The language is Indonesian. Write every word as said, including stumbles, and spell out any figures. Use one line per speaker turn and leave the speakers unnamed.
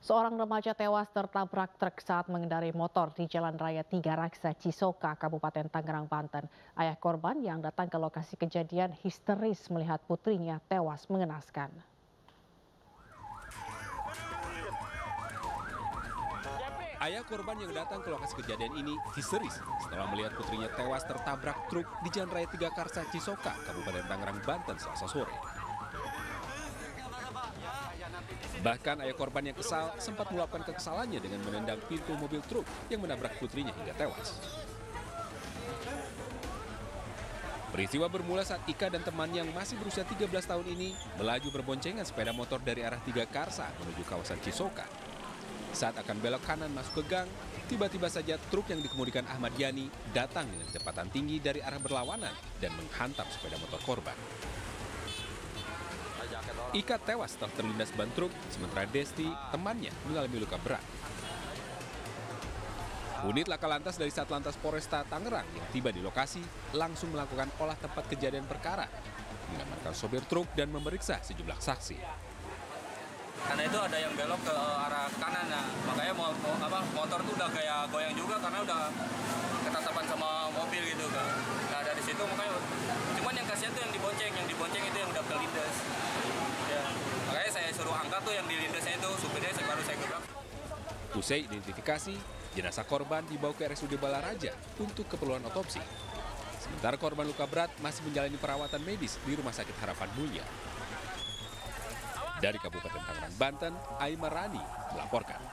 Seorang remaja tewas tertabrak truk saat mengendarai motor di Jalan Raya Tiga Raksa, Cisoka, Kabupaten Tangerang, Banten. Ayah korban yang datang ke lokasi kejadian histeris melihat putrinya tewas mengenaskan.
Ayah korban yang datang ke lokasi kejadian ini histeris setelah melihat putrinya tewas tertabrak truk di Jalan Raya Tiga Raksa, Cisoka, Kabupaten Tangerang, Banten, Selasa sore. Bahkan ayah korban yang kesal sempat meluapkan kekesalannya dengan menendang pintu mobil truk yang menabrak putrinya hingga tewas. Peristiwa bermula saat Ika dan teman yang masih berusia tiga belas tahun ini melaju berboncengan sepeda motor dari arah Tiga Karsa menuju kawasan Cisoka. Saat akan belok kanan masuk ke gang, tiba-tiba saja truk yang dikemudikan Ahmad Yani datang dengan kecepatan tinggi dari arah berlawanan dan menghantam sepeda motor korban. Ika tewas setelah terlindas ban truk, sementara Desti, temannya, mengalami luka berat. Unit laka lantas dari Satlantas Polresta Tangerang yang tiba di lokasi langsung melakukan olah tempat kejadian perkara, mengamankan sopir truk dan memeriksa sejumlah saksi.
Karena itu ada yang belok ke arah kanan, nah, makanya mau, mau, apa, motor tuh udah kayak goyang juga karena udah ketatapan sama mobil gitu kan. Nah dari situ makanya, cuman yang kasihan tuh yang dibonceng, yang dibonceng itu yang udah kelindes. Ya, makanya saya suruh angkat tuh yang dilindesnya itu, supirnya saya baru saya gebrak.
Usai identifikasi, jenazah korban dibawa ke R S U D Balaraja untuk keperluan otopsi. Sementara korban luka berat masih menjalani perawatan medis di Rumah Sakit Harapan Mulia. Dari Kabupaten Tangerang, Banten, Aimar Rani melaporkan.